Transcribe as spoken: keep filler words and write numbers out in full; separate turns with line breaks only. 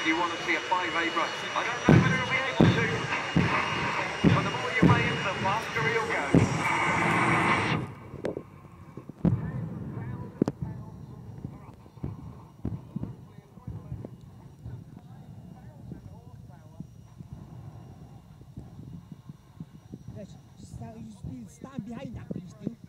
you want to see a five A race. I don't know whether he'll be able to, but the more you weigh him, the faster he'll go.
Stand behind that, please, do.